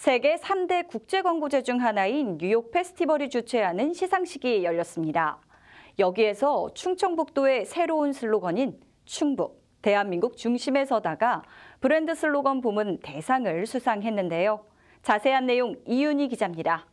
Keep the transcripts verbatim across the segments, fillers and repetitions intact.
세계 삼 대 국제광고제 중 하나인 뉴욕 페스티벌이 주최하는 시상식이 열렸습니다. 여기에서 충청북도의 새로운 슬로건인 충북, 대한민국 중심에 서다가 브랜드 슬로건 부문 대상을 수상했는데요. 자세한 내용 이윤희 기자입니다.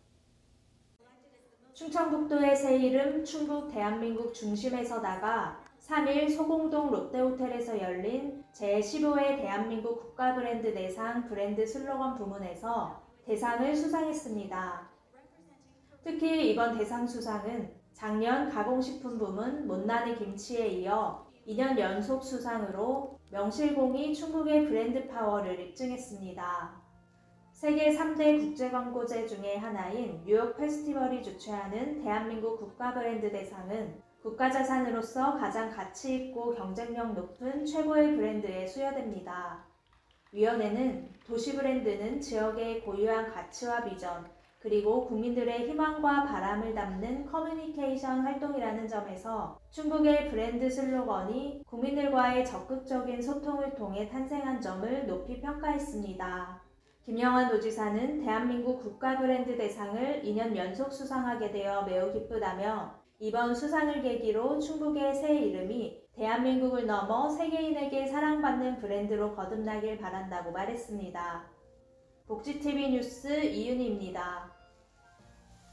충청북도의 새 이름 충북 대한민국 중심에 서다가 삼 일 소공동 롯데호텔에서 열린 제십오 회 대한민국 국가브랜드 대상 브랜드 슬로건 부문에서 대상을 수상했습니다. 특히 이번 대상 수상은 작년 가공식품 부문 못난이 김치에 이어 이 년 연속 수상으로 명실공히 충북의 브랜드 파워를 입증했습니다. 세계 삼 대 국제광고제 중의 하나인 뉴욕 페스티벌이 주최하는 대한민국 국가브랜드 대상은 국가자산으로서 가장 가치 있고 경쟁력 높은 최고의 브랜드에 수여됩니다. 위원회는 도시 브랜드는 지역의 고유한 가치와 비전, 그리고 국민들의 희망과 바람을 담는 커뮤니케이션 활동이라는 점에서 충북의 브랜드 슬로건이 국민들과의 적극적인 소통을 통해 탄생한 점을 높이 평가했습니다. 김영환 도지사는 대한민국 국가브랜드 대상을 이 년 연속 수상하게 되어 매우 기쁘다며 이번 수상을 계기로 충북의 새 이름이 대한민국을 넘어 세계인에게 사랑받는 브랜드로 거듭나길 바란다고 말했습니다. 복지티비 뉴스 이윤희입니다.